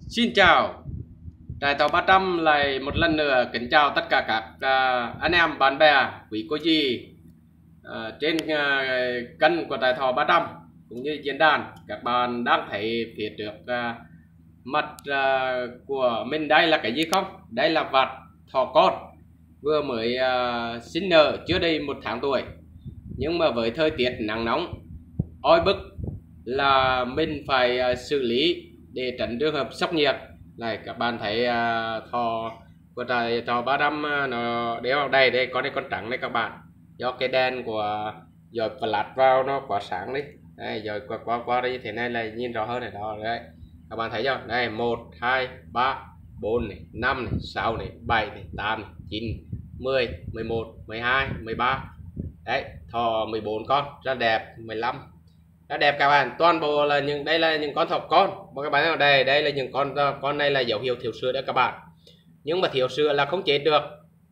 Xin chào, Trại Thỏ 300 lại một lần nữa kính chào tất cả các anh em, bạn bè, quý cô dì trên kênh của Trại Thỏ 300 cũng như diễn đàn. Các bạn đang thấy phía trước mặt của mình đây là cái gì không? Đây là vạt thỏ con vừa mới sinh nở chưa đầy 1 tháng tuổi. Nhưng mà với thời tiết nắng nóng oi bức là mình phải xử lý để tránh trường hợp sốc nhiệt. Này các bạn thấy thỏ của trại thỏ 300 nó đeo đây đây, con đây con trắng đấy các bạn, do cái đèn của dọi flash vào nó quá sáng đấy, đây dọi qua đây thế này là nhìn rõ hơn này đó đấy, các bạn thấy chưa đây, 1 2 3 4 này, 5 này, 6 này, 7 này, 8 này, 9 10 11 12 13 đấy, thỏ 14 con rất đẹp, 15 rất đẹp các bạn. Toàn bộ là đây là những con thỏ con mà các bạn thấy đây, đây là những con này là dấu hiệu thiếu sữa đấy các bạn. Nhưng mà thiếu sữa là không chết được,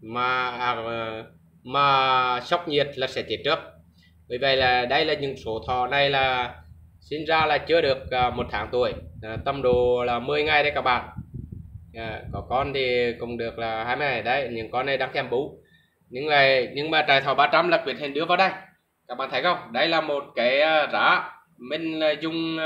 mà sốc nhiệt là sẽ chết trước. Vì vậy là đây là những số thỏ này là sinh ra là chưa được 1 tháng tuổi, tầm độ là 10 ngày đấy các bạn. Có con thì cũng được là 20 ngày đấy, những con này đang thèm bú. Nhưng mà trại thỏ 300 là quyết định đưa vào đây, các bạn thấy không, đây là một cái rá mình dùng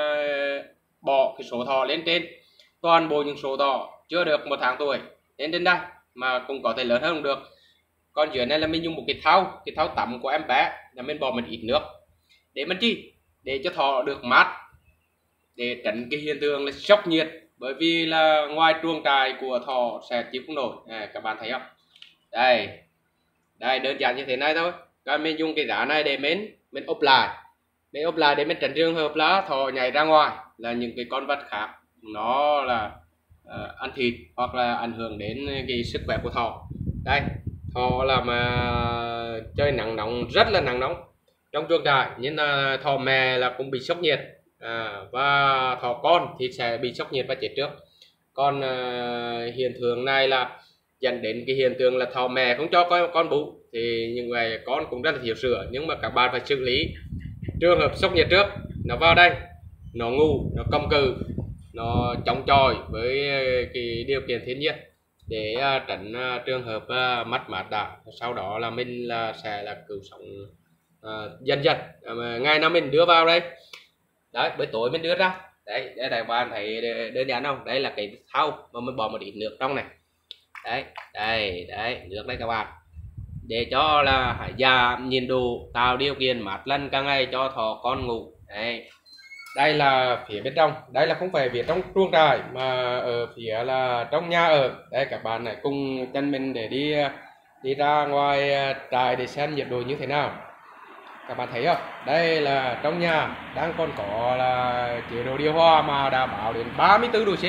bỏ cái số thỏ lên trên, toàn bộ những số thỏ chưa được 1 tháng tuổi lên trên đây, mà cũng có thể lớn hơn cũng được. Còn dưới này là mình dùng một cái thau tắm của em bé, là mình bỏ một ít nước để mình chi, để cho thỏ được mát, để tránh cái hiện tượng là sốc nhiệt, bởi vì là ngoài chuồng trại của thỏ sẽ chịu không nổi. Các bạn thấy không, đây đây đơn giản như thế này thôi. Rồi mình dùng cái giá này để mình ốp lại để mình tránh trường hợp là thỏ nhảy ra ngoài, là những cái con vật khác nó là ăn thịt hoặc là ảnh hưởng đến cái sức khỏe của thỏ. Đây, thỏ là mà trời nắng nóng, rất là nắng nóng trong chuồng trại, nhưng là thỏ mẹ là cũng bị sốc nhiệt, và thỏ con thì sẽ bị sốc nhiệt và chết trước. Còn hiện tượng này là dẫn đến cái hiện tượng là thỏ mẹ không cho con bú, thì những người con cũng rất là thiếu sữa. Nhưng mà các bạn phải xử lý trường hợp sốc nhiệt trước, nó vào đây nó ngu, nó cầm cự, nó chống chọi với cái điều kiện thiên nhiên, để tránh trường hợp mất mát đã. Sau đó là mình sẽ cứu sống dần dần, ngày nào mình đưa vào đây đấy, buổi tối mình đưa ra đấy. Đây các bạn thấy đơn giản không, đây là cái thau mà mình bỏ một ít nước trong này, đấy đây nước đây các bạn, để cho là giảm nhiệt độ, tạo điều kiện mát lành càng ngày cho thỏ con ngủ đấy. Đây là phía bên trong, đây là không phải phía trong chuồng trại mà ở phía là trong nhà ở. Đây các bạn này cùng chân mình để đi ra ngoài trại để xem nhiệt độ như thế nào. Các bạn thấy không, đây là trong nhà đang còn có là chế độ điều hòa mà đã báo đến 34 độ C.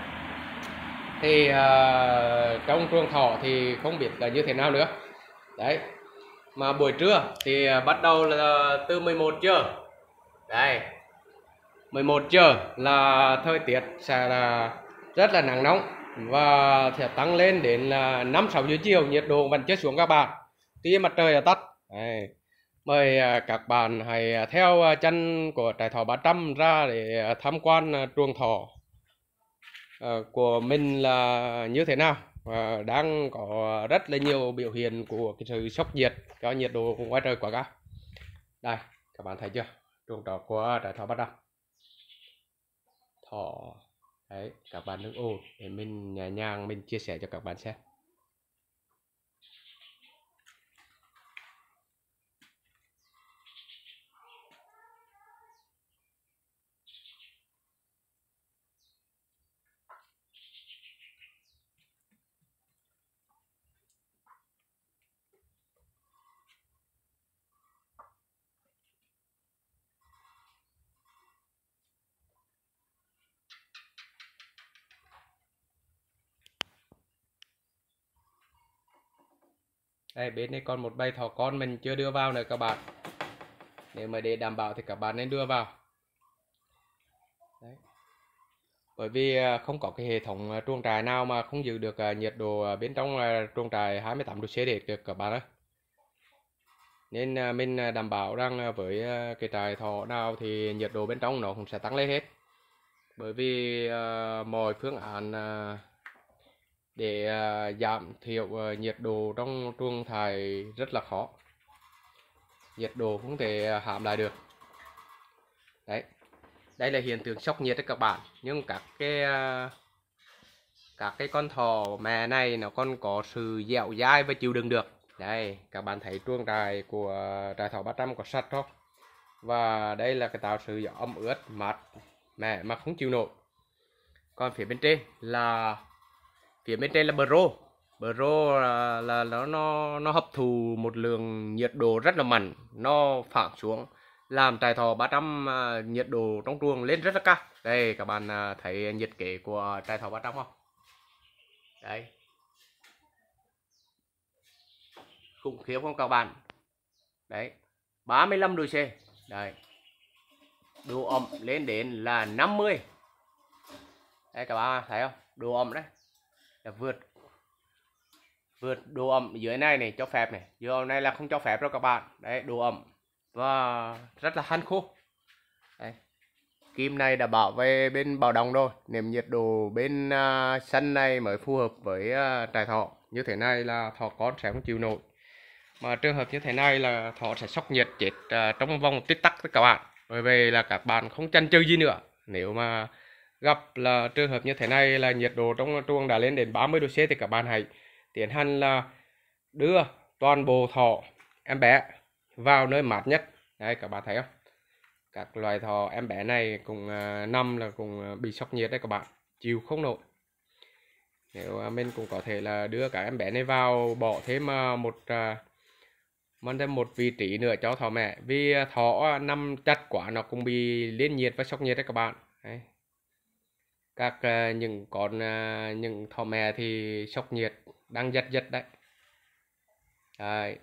Thì trong chuồng thỏ thì không biết là như thế nào nữa đấy. Mà buổi trưa thì bắt đầu là từ 11 giờ đây, 11 giờ là thời tiết sẽ là rất là nắng nóng, và sẽ tăng lên đến là 5-6 giờ chiều, nhiệt độ vẫn chưa xuống các bạn, khi mặt trời đã tắt đây. Mời các bạn hãy theo chân của trại thỏ 300 ra để tham quan chuồng thỏ của mình là như thế nào, và đang có rất là nhiều biểu hiện của cái sự sốc nhiệt do nhiệt độ ngoài trời quá cao. Đây các bạn thấy chưa, chuồng thỏ của trại thỏ 300 thỏ đấy, các bạn đứng ô để mình nhẹ nhàng mình chia sẻ cho các bạn xem. Đây bên đây còn một bầy thỏ con mình chưa đưa vào nữa các bạn, nếu mà để đảm bảo thì các bạn nên đưa vào đấy. Bởi vì không có cái hệ thống chuồng trại nào mà không giữ được nhiệt độ bên trong chuồng trại 28 độ C để được các bạn ơi. Nên mình đảm bảo rằng với cái trại thỏ nào thì nhiệt độ bên trong nó cũng sẽ tăng lên hết. bởi vì mọi phương án để giảm thiểu nhiệt độ trong chuồng thải rất là khó, nhiệt độ không thể hãm lại được. Đấy, đây là hiện tượng sốc nhiệt đấy các bạn. Nhưng các cái con thỏ mẹ này nó còn có sự dẻo dai và chịu đựng được. Đây, các bạn thấy chuồng trại của trại thỏ 300 có sạch không? Và đây là cái tạo sự gió ẩm ướt mát mẹ mà không chịu nổi. Còn phía bên trên là bờ rô là nó hấp thụ một lượng nhiệt độ rất là mạnh, nó phản xuống làm trại thỏ 300 nhiệt độ trong chuồng lên rất là cao. Đây các bạn thấy nhiệt kế của trại thỏ 300 không? Đấy, khủng khiếp không các bạn? Đấy, 35 độ C. Đấy, độ ẩm lên đến là 50. Đây các bạn thấy không? Độ ẩm đấy là vượt độ ẩm dưới này này cho phép này, dưới này là không cho phép đâu các bạn. Đấy, độ ẩm và rất là hanh khô. Đấy, kim này đã bảo vệ bên bảo đồng rồi, nệm nhiệt độ bên sân này mới phù hợp với trại thỏ. Như thế này là thỏ con sẽ không chịu nổi, mà trường hợp như thế này là thỏ sẽ sốc nhiệt chết trong vòng tích tắc các bạn. Bởi vì là các bạn không chần chừ gì nữa, nếu mà gặp là trường hợp như thế này là nhiệt độ trong chuồng đã lên đến 30 độ C thì các bạn hãy tiến hành là đưa toàn bộ thỏ em bé vào nơi mát nhất. Đây các bạn thấy không, các loài thỏ em bé này cũng nằm là cũng bị sốc nhiệt đấy các bạn, chịu không nổi. Nếu mình cũng có thể là đưa các em bé này vào, bỏ thêm một vị trí nữa cho thỏ mẹ, vì thỏ nằm chặt quá nó cũng bị liên nhiệt và sốc nhiệt đấy các bạn. Đấy, các những thỏ mẹ thì sốc nhiệt đang giật đấy. Đấy,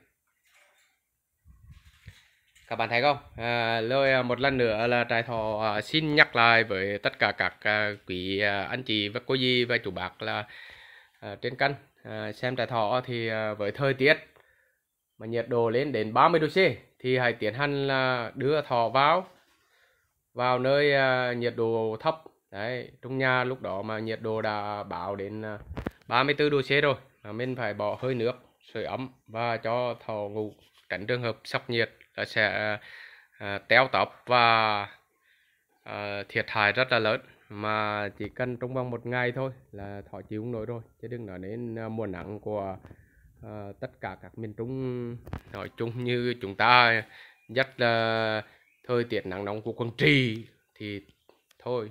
các bạn thấy không? Rồi một lần nữa là trại thỏ xin nhắc lại với tất cả các quý anh chị và cô dì và chú bác là trên kênh xem trại thỏ thì với thời tiết mà nhiệt độ lên đến 30 độ C thì hãy tiến hành là đưa thỏ vào nơi nhiệt độ thấp. Đấy, trong nhà lúc đó mà nhiệt độ đã báo đến 34 độ C rồi, mình phải bỏ hơi nước sưởi ấm và cho thỏ ngủ, tránh trường hợp sốc nhiệt là sẽ teo tóp và thiệt hại rất là lớn. Mà chỉ cần trong vòng một ngày thôi là thỏ chịu không nổi rồi, chứ đừng nói đến mùa nắng của tất cả các miền Trung nói chung như chúng ta, nhất là thời tiết nắng nóng của Quảng Trị thì thôi.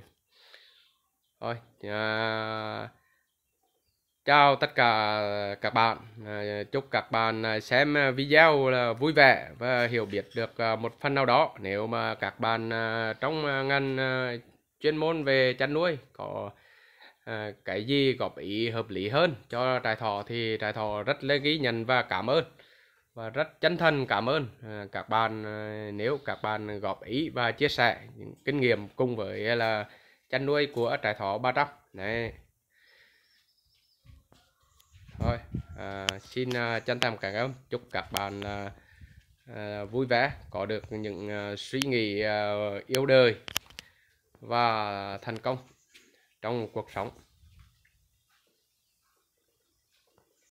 Chào tất cả các bạn, chúc các bạn xem video là vui vẻ và hiểu biết được một phần nào đó. Nếu mà các bạn trong ngành chuyên môn về chăn nuôi có cái gì góp ý hợp lý hơn cho trại thỏ thì trại thỏ rất là ghi nhận và cảm ơn, và rất chân thành cảm ơn các bạn nếu các bạn góp ý và chia sẻ những kinh nghiệm cùng với là chăn nuôi của trại thỏ 300 này. Thôi, xin chân thành cảm ơn, chúc các bạn vui vẻ, có được những suy nghĩ yêu đời và thành công trong cuộc sống.